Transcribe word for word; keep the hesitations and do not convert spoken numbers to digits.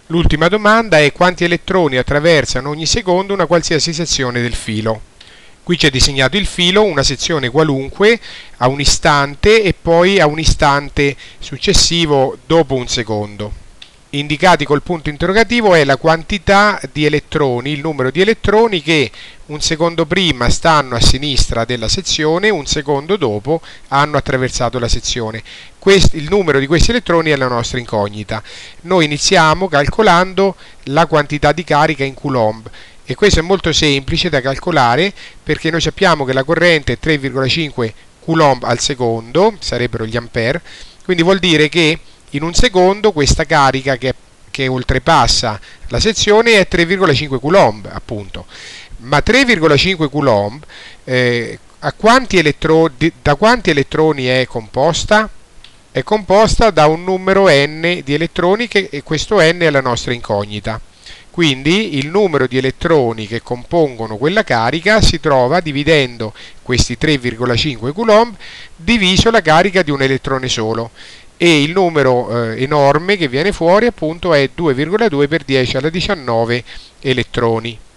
L'ultima domanda è quanti elettroni attraversano ogni secondo una qualsiasi sezione del filo. Qui c'è disegnato il filo, una sezione qualunque, a un istante e poi a un istante successivo dopo un secondo. Indicati col punto interrogativo è la quantità di elettroni, il numero di elettroni che un secondo prima stanno a sinistra della sezione, un secondo dopo hanno attraversato la sezione. Quest, il numero di questi elettroni è la nostra incognita. Noi iniziamo calcolando la quantità di carica in coulomb. E questo è molto semplice da calcolare perché noi sappiamo che la corrente è tre virgola cinque coulomb al secondo, sarebbero gli ampere, quindi vuol dire che in un secondo questa carica che, che oltrepassa la sezione è tre virgola cinque coulomb, appunto. Ma tre virgola cinque coulomb eh, a quanti elettro- da quanti elettroni è composta? È composta da un numero n di elettroni che, e questo n è la nostra incognita. Quindi il numero di elettroni che compongono quella carica si trova dividendo questi tre virgola cinque coulomb diviso la carica di un elettrone solo. E il numero eh, enorme che viene fuori appunto è due virgola due per dieci alla diciannove elettroni.